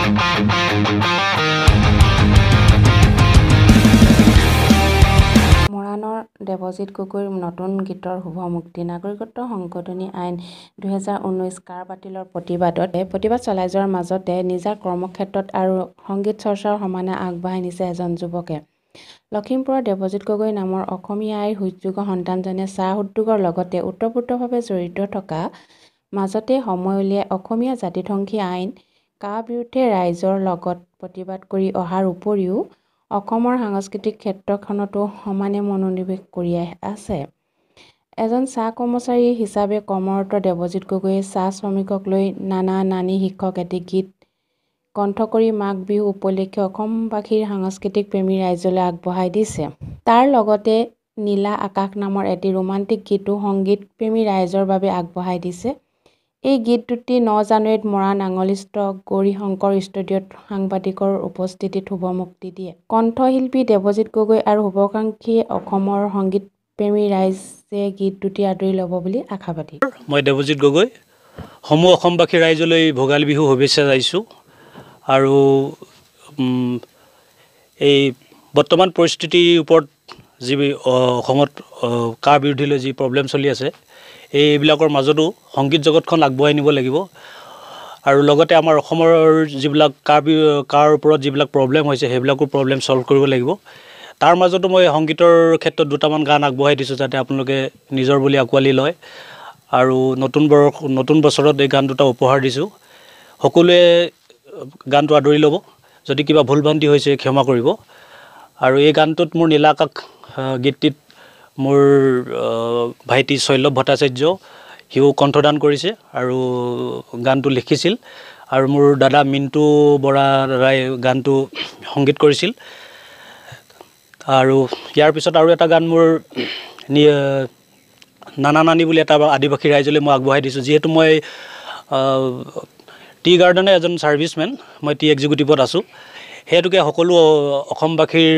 মৰাণৰ দেৱজিৎ গগৈৰ নতুন গীতৰ শুভ মুক্তি। নাগৰিকত্ব সংশোধনী আইন 2019 কাৰ বাতিলৰ প্ৰতিবাদ চলাই যোৱাৰ মাজতে নিজা কৰ্মক্ষেত্ৰত আৰু সংগীত চৰ্চাৰ সমানে আগবঢ়াই নিছে এজন যুৱকে। লখিমপুৰৰ দেৱজিৎ গগৈ নামৰ অসমীয়া আইৰ সুযোগ্য সন্তানজনে চাহ উদ্যোগৰ লগতে ওতঃপ্ৰোতভাৱে জড়িত থকা মাজতে সময় উলিয়াই অসমীয়া জাতিধ্বংসী আইন কা বিৰুদ্ধে ৰাইজৰ লগত প্ৰতিবাদ কৰি অহাৰ উপৰিও অসমৰ সাংস্কৃতিক ক্ষেত্ৰখনতো সমানে মনোনিৱেশ কৰি আছে। এজন চাহ কৰ্মচাৰী হিচাপে কৰ্মৰত দেৱজিৎ গগৈয়ে চাহ শ্ৰমিকক লৈ নানা নানী শীৰ্ষক এটি গীত কণ্ঠ কৰি মাঘ বিহু উপলক্ষে অসমবাসীৰ সাংস্কৃতিক প্ৰেমী ৰাইজলৈ আগবঢ়াই দিছে। তাৰ লগতে নীলা আকাশ নামৰ এটি ৰোমান্টিক গীতো সংগীত প্ৰেমী ৰাইজৰ বাবে আগবঢ়াই দিছে। এই গীত দুটি 9 জানুৱাৰীত মৰাণ আঙলিস্থ গৌৰী শংকৰ ষ্টুডিঅ'ত সাংবাদিকৰ উপস্থিতিত শুভ মুক্তি দিয়ে। কণ্ঠশিল্পী দেৱজিৎ গগৈ আৰু শুভাকাংক্ষী অসমৰ সংগীত প্ৰেমী ৰাইজে গীত দুটি আদৰি ল'ব বুলি আশাবাদী। মই দেৱজিৎ গগৈ সমূহ অসমবাসী ৰাইজলৈ ভোগালী বিহু শুভেচ্ছা যাইছোঁ। আৰু এই বৰ্তমান পৰিস্থিতিৰ ওপৰত যি অসমত কা বিৰোধীলৈ যি প্ৰব্লেম চলি আছে এইবিলাকৰ মাজতো সংগীত জগতখন আগবঢ়াই নিব লাগিব। আৰু লগতে আমাৰ অসমৰ যিবিলাক কাৰ ওপৰত যিবিলাক প্ৰব্লেম হৈছে সেইবিলাকো প্ৰব্লেম ছল্ভ কৰিব লাগিব। তাৰ মাজতো মই সংগীতৰ ক্ষেত্ৰত দুটামান গান আগবঢ়াই দিছোঁ যাতে আপোনালোকে নিজৰ বুলি আঁকোৱালি লয়। আৰু নতুন বছৰত এই গান দুটা উপহাৰ দিছোঁ। সকলোৱে গানটো আদৰি ল'ব। যদি কিবা ভুল ভ্ৰান্তি হৈছে ক্ষমা কৰিব। আৰু এই গানটোত মোৰ নীলা আকাশ গীতটিত মোৰ ভাইটি শৈলভ ভট্টাচাৰ্য সিও কণ্ঠদান কৰিছে আৰু গানটো লিখিছিল। আৰু মোৰ দাদা মিণ্টু বৰা দাদাই গানটো সংগীত কৰিছিল। আৰু ইয়াৰ পিছত আৰু এটা গান মোৰ নানা নানী বুলি এটা আদিবাসী ৰাইজলৈ মই আগবঢ়াই দিছোঁ। যিহেতু মই টি গাৰ্ডেনৰ এজন ছাৰ্ভিচমেন, মই টি এক্সিকিউটিভত আছোঁ। সেইহেতুকে সকলো অসমবাসীৰ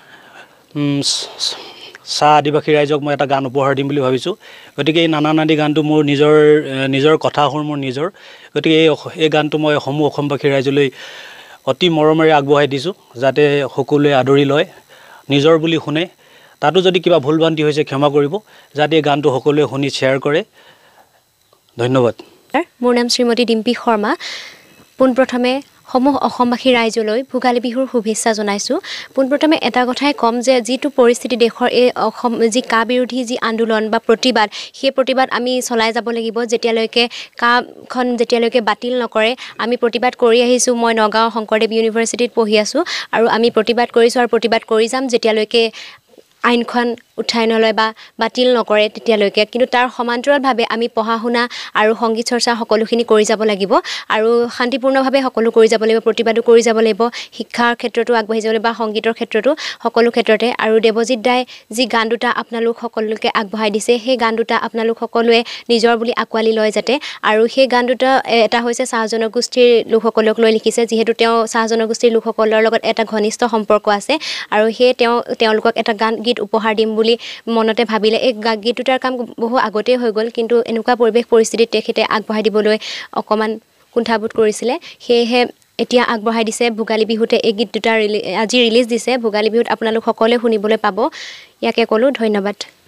চাহ আদিবাসী ৰাইজক মই এটা গান উপহাৰ দিম বুলি ভাবিছোঁ। গতিকে এই নানা নানী গানটো মোৰ নিজৰ কথাসুৰ মোৰ নিজৰ। গতিকে এই গানটো মই সমূহ অসমবাসী ৰাইজলৈ অতি মৰমেৰে আগবঢ়াই দিছোঁ যাতে সকলোৱে আদৰি লয়, নিজৰ বুলি শুনে। তাতো যদি কিবা ভুল ভ্ৰান্তি হৈছে ক্ষমা কৰিব, যাতে এই গানটো সকলোৱে শুনি শ্বেয়াৰ কৰে। ধন্যবাদ। মোৰ নাম শ্ৰীমতী ডিম্পী শৰ্মা। পোনপ্ৰথমে সমূহ অসমবাসী ৰাইজলৈ ভোগালী বিহুৰ শুভেচ্ছা জনাইছোঁ। পোনপ্ৰথমে এটা কথাই ক'ম যে যিটো পৰিস্থিতি দেশৰ এই অসম যি কা বিৰোধী যি আন্দোলন বা প্ৰতিবাদ, সেই প্ৰতিবাদ আমি চলাই যাব লাগিব যেতিয়ালৈকে কাখন বাতিল নকৰে। আমি প্ৰতিবাদ কৰি আহিছোঁ। মই নগাঁও শংকৰদেৱ ইউনিভাৰ্চিটিত পঢ়ি আছোঁ আৰু আমি প্ৰতিবাদ কৰিছোঁ আৰু প্ৰতিবাদ কৰি যাম যেতিয়ালৈকে আইনখন উঠাই নলয় বা বাতিল নকৰে তেতিয়ালৈকে। কিন্তু তাৰ সমান্তৰালভাৱে আমি পঢ়া শুনা আৰু সংগীত চৰ্চা সকলোখিনি কৰি যাব লাগিব আৰু শান্তিপূৰ্ণভাৱে সকলো কৰি যাব লাগিব, প্ৰতিবাদো কৰি যাব লাগিব, শিক্ষাৰ ক্ষেত্ৰতো আগবাঢ়ি যাব লাগিব বা সংগীতৰ ক্ষেত্ৰতো সকলো ক্ষেত্ৰতে। আৰু দেৱজিৎ দাই যি গান দুটা আপোনালোক সকলোকে আগবঢ়াই দিছে সেই গান দুটা আপোনালোক সকলোৱে নিজৰ বুলি আঁকোৱালি লয় যাতে। আৰু সেই গান দুটা এটা হৈছে চাহ জনগোষ্ঠীৰ লোকসকলক লৈ লিখিছে, যিহেতু তেওঁ চাহ জনগোষ্ঠীৰ লোকসকলৰ লগত এটা ঘনিষ্ঠ সম্পৰ্ক আছে আৰু সেয়ে তেওঁলোকক এটা গীত উপহাৰ দিম বুলি মনতে ভাবিলে। এই গীত দুটাৰ কাম বহু আগতেই হৈ গ'ল, কিন্তু এনেকুৱা পৰিৱেশ পৰিস্থিতিত তেখেতে আগবঢ়াই দিবলৈ অকণমান কুণ্ঠাবোধ কৰিছিলে। সেয়েহে এতিয়া আগবঢ়াই দিছে। ভোগালী বিহুতে এই গীত দুটা আজি ৰিলিজ দিছে। ভোগালী বিহুত আপোনালোক সকলোৱে শুনিবলৈ পাব। ইয়াকে ক'লোঁ। ধন্যবাদ।